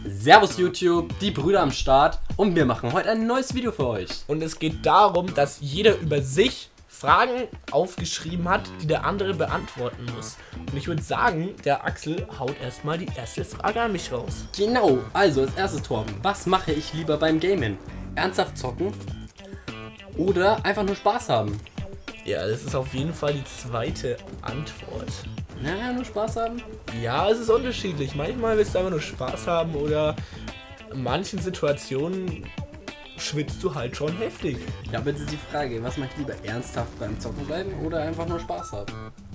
Servus YouTube, die Brüder am Start und wir machen heute ein neues Video für euch. Und es geht darum, dass jeder über sich Fragen aufgeschrieben hat, die der andere beantworten muss. Und ich würde sagen, der Axel haut erstmal die erste Frage an mich raus. Genau, also als erstes Torben, was mache ich lieber beim Gamen? Ernsthaft zocken oder einfach nur Spaß haben? Ja, das ist auf jeden Fall die zweite Antwort. Ja, nur Spaß haben? Ja, es ist unterschiedlich. Manchmal willst du einfach nur Spaß haben oder in manchen Situationen schwitzt du halt schon heftig. Ja, aber jetzt ist die Frage, was mache ich lieber? Ernsthaft beim Zocken bleiben oder einfach nur Spaß haben?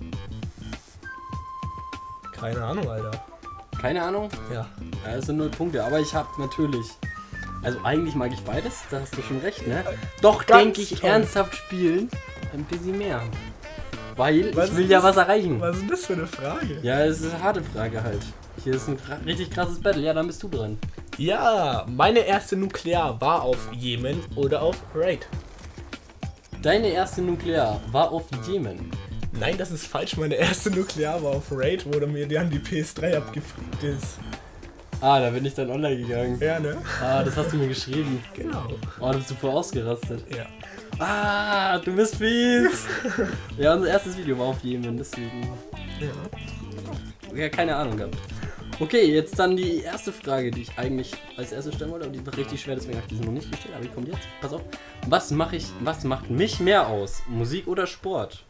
Keine Ahnung, Alter. Keine Ahnung? Ja. Ja, das sind 0 Punkte, aber ich habe natürlich... Also eigentlich mag ich beides, da hast du schon recht, ne? Doch denke ich, toll. ernsthaft spielen ein bisschen mehr. Weil Was ich will ist ja das? was erreichen. Was ist denn das für eine Frage? Ja, es ist eine harte Frage halt. Hier ist ein richtig krasses Battle. Ja, dann bist du dran. Ja, meine erste Nuklear war auf Jemen oder auf Raid. Deine erste Nuklear war auf Jemen. Nein, das ist falsch. Meine erste Nuklear war auf Raid, wo mir dann die PS3 abgefragt ist. Ah, da bin ich dann online gegangen. Ja, ne? Ah, das hast du mir geschrieben. Genau. Oh, da bist du voll ausgerastet. Ja. Ah, du bist fies. Ja, unser erstes Video war auf Jemen, deswegen. Ja. Ja, keine Ahnung gehabt. Okay, jetzt dann die erste Frage, die ich eigentlich als erstes stellen wollte, aber die war richtig schwer, deswegen habe ich diese noch nicht gestellt, aber die kommt jetzt. Pass auf. Was macht mich mehr aus? Musik oder Sport?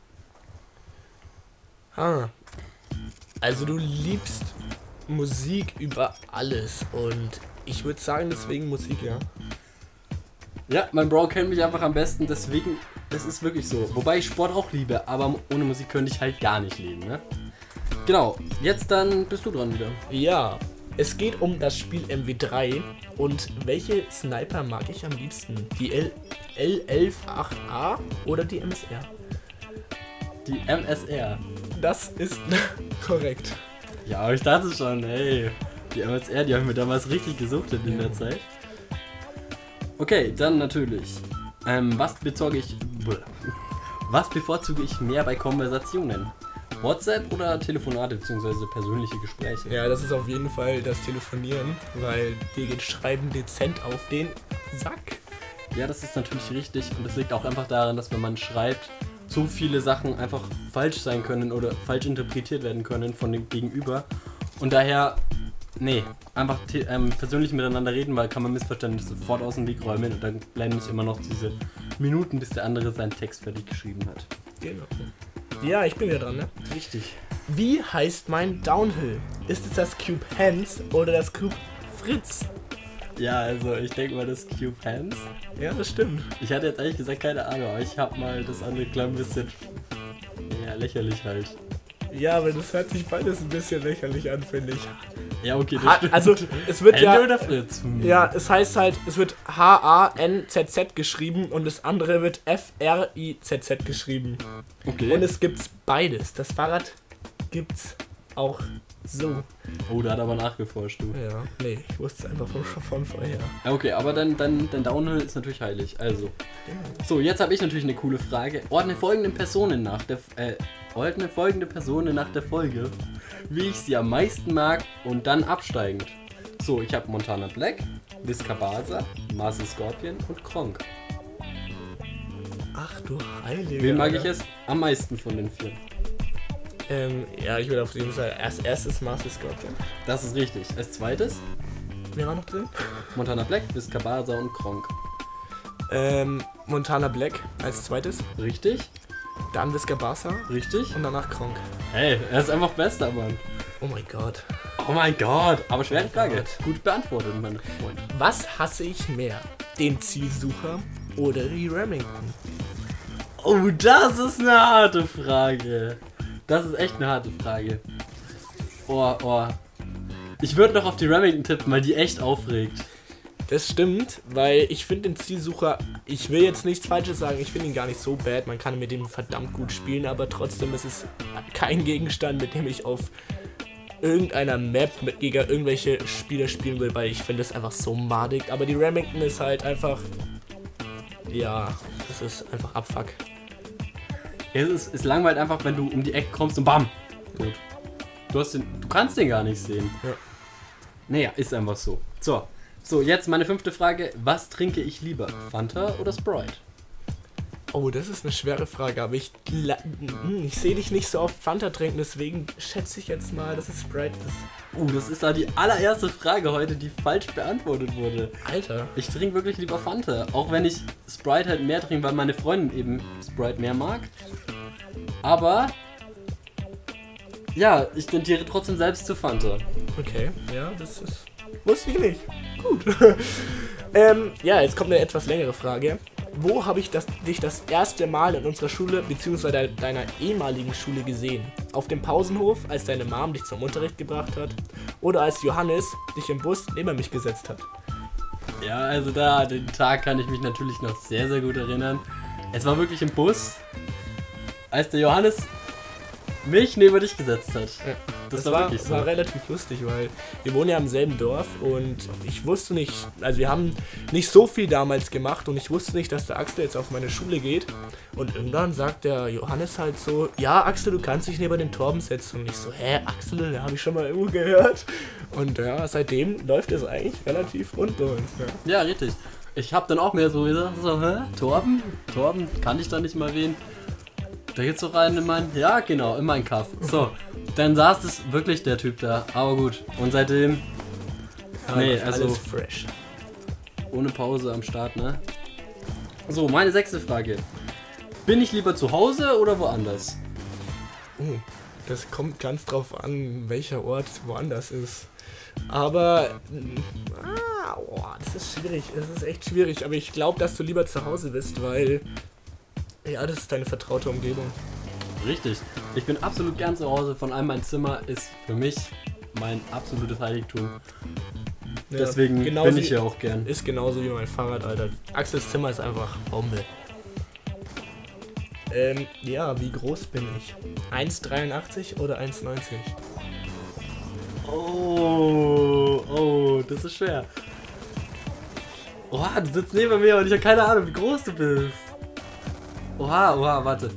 Also du liebst Musik über alles und ich würde sagen deswegen Musik, ja. Ja, mein Bro kennt mich einfach am besten, deswegen, das ist wirklich so. Wobei ich Sport auch liebe, aber ohne Musik könnte ich halt gar nicht leben, ne? Genau, jetzt dann bist du dran wieder. Ja, es geht um das Spiel MW3 und welche Sniper mag ich am liebsten? Die L118A oder die MSR? Die MSR. Das ist korrekt. Ja, aber ich dachte schon, ey, die MSR, die haben wir damals richtig gesuchtet in der Zeit. Okay, dann natürlich. Was bevorzuge ich mehr bei Konversationen? WhatsApp oder Telefonate bzw. persönliche Gespräche? Ja, das ist auf jeden Fall das Telefonieren, weil dir geht Schreiben dezent auf den Sack. Ja, das ist natürlich richtig und das liegt auch einfach daran, dass wenn man schreibt, so viele Sachen einfach falsch sein können oder falsch interpretiert werden können von dem Gegenüber und daher, nee, einfach persönlich miteinander reden, weil kann man Missverständnisse sofort aus dem Weg räumen und dann bleiben nicht immer noch diese Minuten, bis der andere seinen Text fertig geschrieben hat. Genau. Ja, ich bin wieder dran, ne? Richtig. Wie heißt mein Downhill? Ist es das Cube Hans oder das Cube Fritz? Ja, also ich denke mal das Cube Hands. Ja, das stimmt. Ich hatte jetzt ehrlich gesagt keine Ahnung, aber ich habe mal das andere klein bisschen, ja, lächerlich halt. Ja, aber das hört sich beides ein bisschen lächerlich an, finde ich. Ja, okay, das stimmt. Also, es wird Ende ja... oder Fritz? Ja, es heißt halt, es wird H-A-N-Z-Z geschrieben und das andere wird F-R-I-Z-Z geschrieben. Okay. Und es gibt's beides. Das Fahrrad gibt's auch so. Oh, da hat aber nachgeforscht, du. Ja, nee, ich wusste es einfach von vorher. Ja, okay, aber dein Downhill ist natürlich heilig. Also. So, jetzt habe ich natürlich eine coole Frage. Ordne folgende Personen nach der Folge, wie ich sie am meisten mag und dann absteigend. So, ich habe Montana Black, Viscabasa, Marcel Scorpion und Kronk. Ach du Heilige. Wen mag ich Alter. jetzt am meisten von den 4? Ja, ich würde auf jeden Fall als erstes Marcel Scorpion. Das ist richtig. Als zweites Wer war noch drin? Montana Black, Viscabasa und Kronk. Montana Black als zweites, Richtig? dann Viscabasa Richtig? und danach Kronk. Hey, er ist einfach bester, Mann. Oh mein Gott. Oh mein Gott. Aber schwere Oh Frage. Gott. Gut beantwortet, mein Freund. Was hasse ich mehr? Den Zielsucher oder die Remington? Oh, das ist eine harte Frage. Das ist echt eine harte Frage. Oh. Ich würde noch auf die Remington tippen, weil die echt aufregt. Das stimmt, weil ich finde den Zielsucher, ich will jetzt nichts Falsches sagen, ich finde ihn gar nicht so bad, man kann mit dem verdammt gut spielen, aber trotzdem ist es kein Gegenstand, mit dem ich auf irgendeiner Map gegen irgendwelche Spieler spielen will, weil ich finde es einfach so madig, aber die Remington ist halt einfach, ja, das ist einfach Abfuck. Es langweilt einfach, wenn du um die Ecke kommst und bam! Gut. Du kannst den gar nicht sehen. Ja. Naja, ist einfach so. So, jetzt meine 5. Frage. Was trinke ich lieber? Fanta oder Sprite? Oh, das ist eine schwere Frage, aber ich sehe dich nicht so oft Fanta trinken, deswegen schätze ich jetzt mal, dass es Sprite ist. Das ist da die allererste Frage heute, die falsch beantwortet wurde. Alter. Ich trinke wirklich lieber Fanta. Auch wenn ich Sprite halt mehr trinke, weil meine Freundin eben Sprite mehr mag. Aber ja, ich tendiere trotzdem selbst zu Fanta. Okay, ja, das ist... Wusste ich nicht. Gut. Ja, jetzt kommt eine etwas längere Frage. Wo habe ich dich das erste Mal in unserer Schule bzw. deiner ehemaligen Schule gesehen? Auf dem Pausenhof, als deine Mom dich zum Unterricht gebracht hat? Oder als Johannes dich im Bus neben mich gesetzt hat? Ja, also den Tag kann ich mich natürlich noch sehr, sehr gut erinnern. Es war wirklich im Bus, als der Johannes mich neben dich gesetzt hat. Ja. Das war wirklich so. War relativ lustig, weil wir wohnen ja im selben Dorf und ich wusste nicht, also wir haben nicht so viel damals gemacht und ich wusste nicht, dass der Axel jetzt auf meine Schule geht. Und irgendwann sagt der Johannes halt so, ja Axel, du kannst dich neben den Torben setzen. Und ich so, hä Axel, den habe ich schon mal irgendwo gehört. Und ja, seitdem läuft es eigentlich relativ rund bei uns. Ja, richtig. Ich habe dann auch mehr so gesagt, Torben kann ich da nicht mal wen? Da geht's so rein in meinen Kaff. So, dann saß es wirklich der Typ da. Aber gut. Und seitdem, alles fresh. Ohne Pause am Start, ne? So, meine 6. Frage. Bin ich lieber zu Hause oder woanders? Das kommt ganz drauf an, welcher Ort woanders ist. Aber, das ist schwierig. Das ist echt schwierig. Aber ich glaube, dass du lieber zu Hause bist, weil... Ja, das ist deine vertraute Umgebung. Richtig. Ich bin absolut gern zu Hause. Von allem mein Zimmer ist für mich mein absolutes Heiligtum. Ja, deswegen bin ich hier auch gern. Ist genauso wie mein Fahrrad, Alter. Axels Zimmer ist einfach Bombe. Ja, wie groß bin ich? 1,83 oder 1,90? Oh, das ist schwer. Oha, du sitzt neben mir und ich habe keine Ahnung, wie groß du bist. Oha, warte.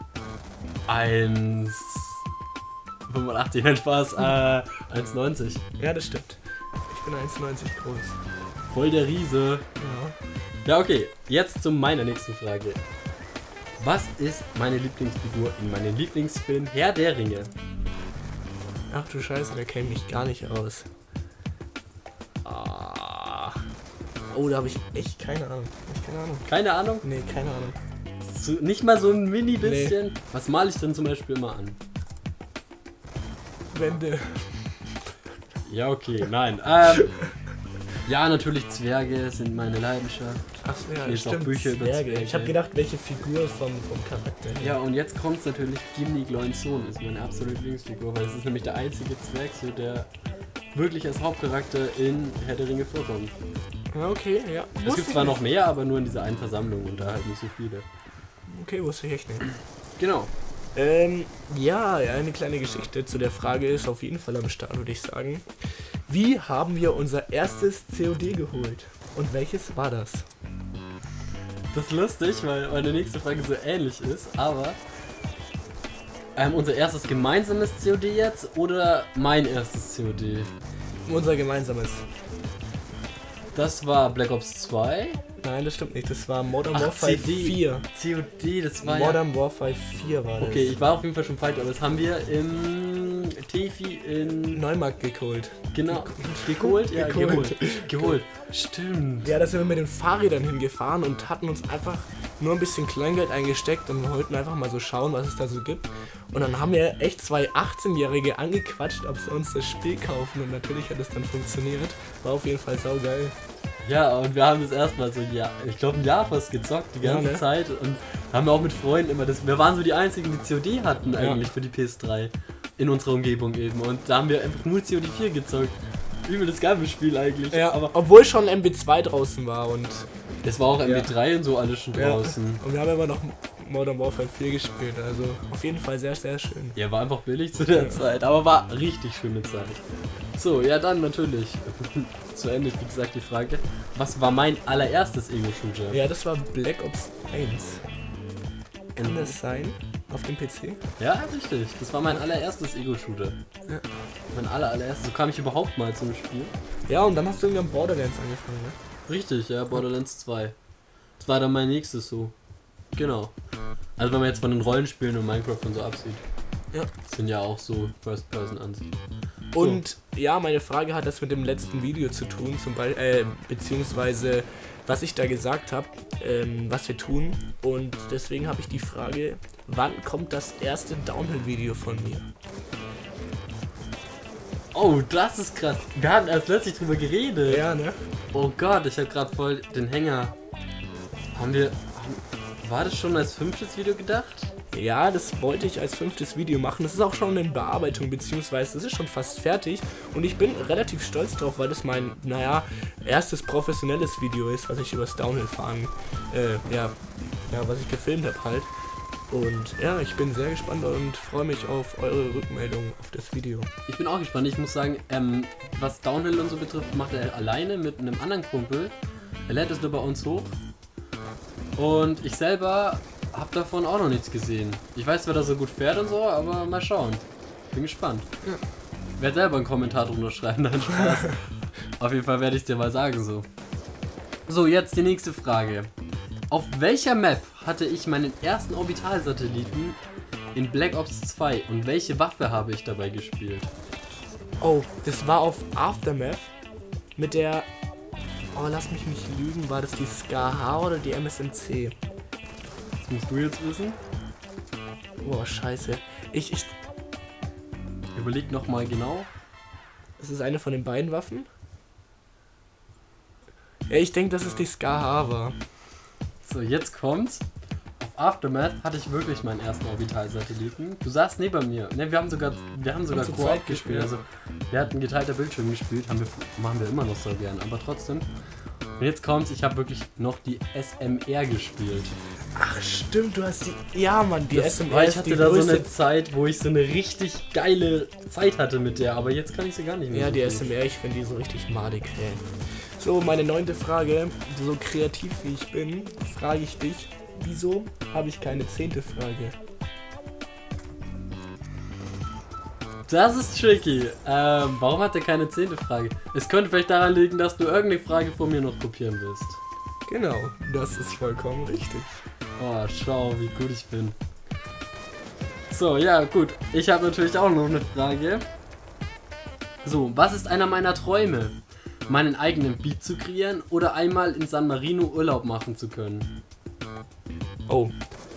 1,85, nein, Spaß. 1,90. Ja, das stimmt. Ich bin 1,90 groß. Voll der Riese. Ja, okay. Jetzt zu meiner nächsten Frage. Was ist meine Lieblingsfigur in meinem Lieblingsfilm Herr der Ringe? Ach du Scheiße, der kennt mich gar nicht aus. Oh, da habe ich echt keine Ahnung. Keine Ahnung? Nee, keine Ahnung. Nicht mal so ein mini bisschen? Nee. Was male ich denn zum Beispiel immer an? Wände. Ja, okay, nein. Ja, natürlich Zwerge sind meine Leidenschaft. Ach ja, ich lese auch Bücher über Zwerge. Ich habe gedacht, welche Figur vom Charakter. Ja, und jetzt kommt es natürlich, Gimli Glorfindel ist meine absolute Lieblingsfigur, weil es ist nämlich der einzige Zwerg, so der wirklich als Hauptcharakter in Herr der Ringe vorkommt. Ja, okay, ja. Es gibt zwar noch mehr, aber nur in dieser einen Versammlung und da halt nicht so viele. Okay, wusste ich echt nicht. Genau. Ja, eine kleine Geschichte zu der Frage ist auf jeden Fall am Start, würde ich sagen. Wie haben wir unser erstes COD geholt? Und welches war das? Das ist lustig, weil meine nächste Frage so ähnlich ist, aber unser erstes gemeinsames COD jetzt oder mein erstes COD? Unser gemeinsames. Das war Black Ops 2. Nein, das stimmt nicht. Das war Modern Warfare 4. COD, das war Modern Warfare 4 war das. Okay, ich war auf jeden Fall schon falsch, aber das haben wir im Tefi in Neumarkt geholt. Genau. Geholt? Ja, geholt. Stimmt. Ja, da sind wir mit den Fahrrädern hingefahren und hatten uns einfach nur ein bisschen Kleingeld eingesteckt und wollten einfach mal so schauen, was es da so gibt. Und dann haben wir echt 2 18-Jährige angequatscht, ob sie uns das Spiel kaufen und natürlich hat es dann funktioniert. War auf jeden Fall saugeil. Ja, und wir haben das erstmal so ich glaube ein Jahr fast gezockt, die ganze Zeit und haben auch mit Freunden immer wir waren so die einzigen, die COD hatten eigentlich für die PS3 in unserer Umgebung eben und da haben wir einfach nur COD 4 gezockt. Übel das geile Spiel eigentlich. Ja, aber obwohl schon MB2 draußen war und... Es war auch MB3 und so alles schon draußen. Und wir haben immer noch Modern Warfare 4 gespielt, also auf jeden Fall sehr, sehr schön. Ja, war einfach billig zu der Zeit, aber war richtig schöne Zeit. So, ja dann natürlich. Zu Ende, wie gesagt, die Frage. Was war mein allererstes Ego-Shooter? Ja, das war Black Ops 1. Kann das sein? Auf dem PC? Ja, richtig. Das war mein allererstes Ego-Shooter. Ja. Mein allererstes. So kam ich überhaupt mal zum Spiel. Ja, und dann hast du irgendwie am Borderlands angefangen, ne? Richtig, ja, Borderlands 2. Das war dann mein nächstes so. Genau. Also wenn man jetzt von den Rollenspielen und Minecraft und so absieht. Ja. Das sind ja auch so First-Person-Ansicht. Und ja, meine Frage hat das mit dem letzten Video zu tun, beziehungsweise was ich da gesagt habe, was wir tun. Und deswegen habe ich die Frage, wann kommt das erste Downhill-Video von mir? Oh, das ist krass. Wir hatten erst letztlich drüber geredet. Ja, ne? Oh Gott, ich habe gerade voll den Hänger. War das schon als 5. Video gedacht? Ja, das wollte ich als 5. Video machen. Das ist auch schon in Bearbeitung, beziehungsweise das ist schon fast fertig. Und ich bin relativ stolz drauf, weil das mein, erstes professionelles Video ist, was ich übers Downhill-Fahren, was ich gefilmt habe halt. Und ja, ich bin sehr gespannt und freue mich auf eure Rückmeldung auf das Video. Ich bin auch gespannt. Ich muss sagen, was Downhill und so betrifft, macht er alleine mit einem anderen Kumpel. Er lädt es nur bei uns hoch. Und ich selber habe davon auch noch nichts gesehen. Ich weiß, wer da so gut fährt und so, aber mal schauen. Bin gespannt. Ja. Ich werde selber einen Kommentar drunter schreiben, dann Spaß. Auf jeden Fall werde ich dir mal sagen so. So, jetzt die nächste Frage. Auf welcher Map hatte ich meinen ersten Orbitalsatelliten in Black Ops 2 und welche Waffe habe ich dabei gespielt? Oh, das war auf Aftermath mit der... Oh, lass mich nicht lügen, war das die SKH oder die MSMC? Das musst du jetzt wissen. Boah, scheiße. Ich Überleg nochmal genau. Das ist eine von den beiden Waffen? Ja, ich denke, dass es die SKH war. So, jetzt kommt's. Auf Aftermath hatte ich wirklich meinen ersten Orbitalsatelliten. Du saßt neben mir. Ne, wir haben sogar zu Koop zweit gespielt. Also, wir hatten geteilter Bildschirm gespielt. Machen wir immer noch so gern. Aber trotzdem. Und jetzt kommt's, ich habe wirklich noch die SMR gespielt. Ach stimmt, du hast die... Ja, Mann, die SMR Weil ist ich hatte die da so größte... eine Zeit, wo ich so eine richtig geile Zeit hatte mit der. Aber jetzt kann ich sie gar nicht mehr. Ja, so die gut. SMR, ich finde die so richtig madig, ey. So, meine 9. Frage. So kreativ wie ich bin, frage ich dich, wieso habe ich keine 10. Frage? Das ist tricky. Warum hat er keine 10. Frage? Es könnte vielleicht daran liegen, dass du irgendeine Frage von mir noch kopieren willst. Genau, das ist vollkommen richtig. Oh, schau, wie gut ich bin. So, ja, gut. Ich habe natürlich auch noch eine Frage. So, was ist einer meiner Träume? Meinen eigenen Beat zu kreieren oder einmal in San Marino Urlaub machen zu können? Oh.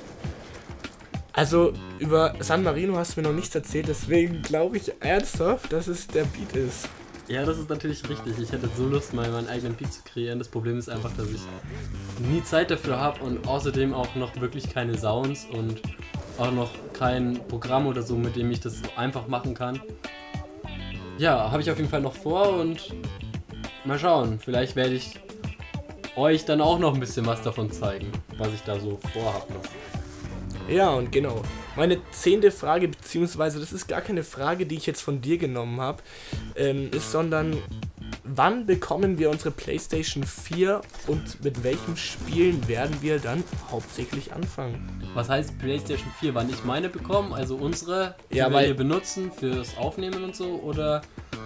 Also, über San Marino hast du mir noch nichts erzählt, deswegen glaube ich ernsthaft, dass es der Beat ist. Ja, das ist natürlich richtig. Ich hätte so Lust, mal meinen eigenen Beat zu kreieren. Das Problem ist einfach, dass ich nie Zeit dafür habe und außerdem auch noch wirklich keine Sounds und auch noch kein Programm oder so, mit dem ich das einfach machen kann. Ja, habe ich auf jeden Fall noch vor und mal schauen. Vielleicht werde ich euch dann auch noch ein bisschen was davon zeigen, was ich da so vorhab noch. Ja, und genau. Meine 10. Frage, beziehungsweise das ist gar keine Frage, die ich jetzt von dir genommen habe, sondern wann bekommen wir unsere PlayStation 4 und mit welchen Spielen werden wir dann hauptsächlich anfangen? Was heißt PlayStation 4? Wann ich meine bekomme? Also unsere, die Ja, wir weil- hier benutzen fürs Aufnehmen und so? Oder...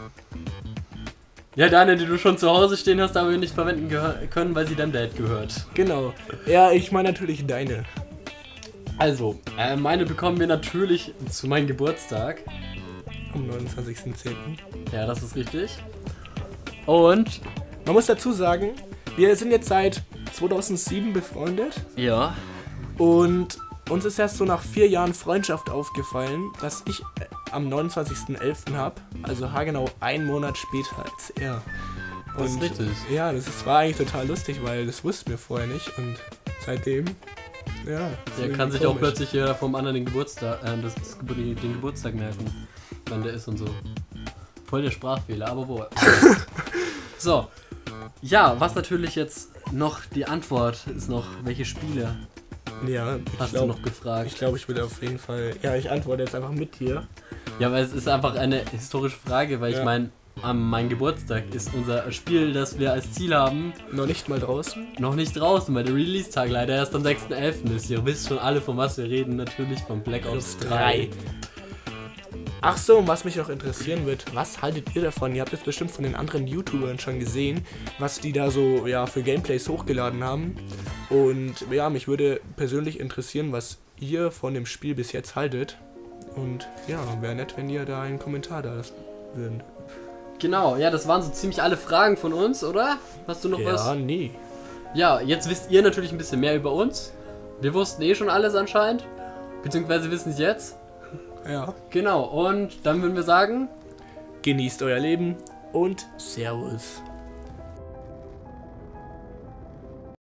Ja, deine, die du schon zu Hause stehen hast, aber wir nicht verwenden können, weil sie deinem Dad gehört. Genau. Ja, ich meine natürlich deine. Also, meine bekommen wir natürlich zu meinem Geburtstag. Am 29.10. Ja, das ist richtig. Und... Man muss dazu sagen, wir sind jetzt seit 2007 befreundet Ja. und uns ist erst so nach 4 Jahren Freundschaft aufgefallen, dass ich am 29.11. habe, also haargenau 1 Monat später als er. Das ist richtig. Ja, war eigentlich total lustig, weil das wussten wir vorher nicht und seitdem, ja. Der kann sich auch plötzlich jeder vom anderen den Geburtstag, den Geburtstag merken, wann der ist und so. Voll der Sprachfehler, aber wo. So. Ja, was natürlich jetzt noch die Antwort ist noch, welche Spiele Ja, hast du noch gefragt? Ich glaube, ich würde auf jeden Fall, ja, ich antworte jetzt einfach mit dir. Ja, weil es ist einfach eine historische Frage, weil Ja. ich meine, mein Geburtstag ist unser Spiel, das wir als Ziel haben, Noch nicht mal draußen? noch nicht draußen, weil der Release-Tag leider erst am 6.11. ist. Ihr wisst schon alle, von was wir reden, natürlich von Black Ops 3. Ach so, und was mich noch interessieren wird, was haltet ihr davon? Ihr habt jetzt bestimmt von den anderen YouTubern schon gesehen, was die da so ja, für Gameplays hochgeladen haben. Und ja, mich würde persönlich interessieren, was ihr von dem Spiel bis jetzt haltet. Und ja, wäre nett, wenn ihr da einen Kommentar da lassen würdet. Genau, ja, das waren so ziemlich alle Fragen von uns, oder? Hast du noch was? Ja, nee. Ja, jetzt wisst ihr natürlich ein bisschen mehr über uns. Wir wussten eh schon alles anscheinend. Beziehungsweise wissen es jetzt. Ja. Genau, und dann würden wir sagen... Genießt euer Leben und Servus.